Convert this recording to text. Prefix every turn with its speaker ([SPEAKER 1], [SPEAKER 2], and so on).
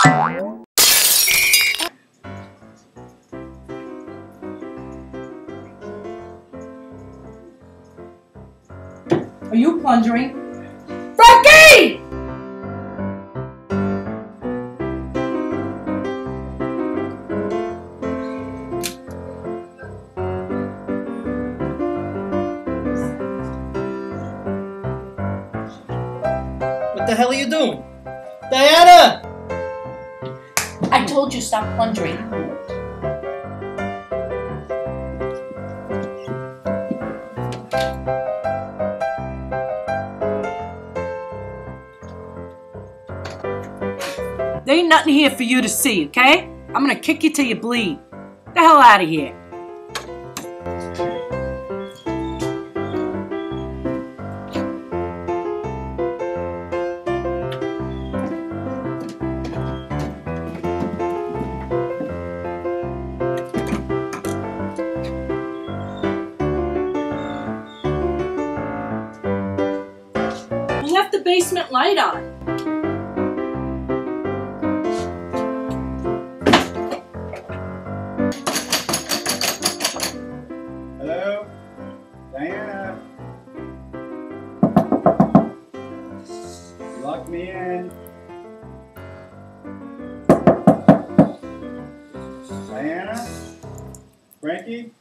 [SPEAKER 1] Are you plundering? Frankie!
[SPEAKER 2] What the hell are you doing? Diana!
[SPEAKER 1] I told you stop plundering. There ain't nothing here for you to see, okay? I'm gonna kick you till you bleed. Get the hell out of here. We left the basement light on.
[SPEAKER 3] Hello? Diana? You locked me in. Diana? Frankie?